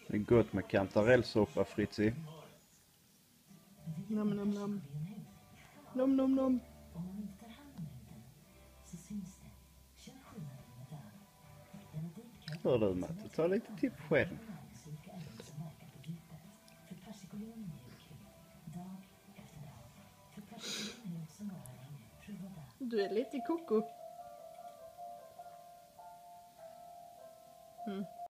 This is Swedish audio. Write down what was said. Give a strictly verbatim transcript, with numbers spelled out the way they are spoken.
Det är gott med kantarellsoppa, Fritzi. Nam, nam, nam. Nom, nom, nom. Hör du, Matte? Ta lite tipp själv. Du är lite koko.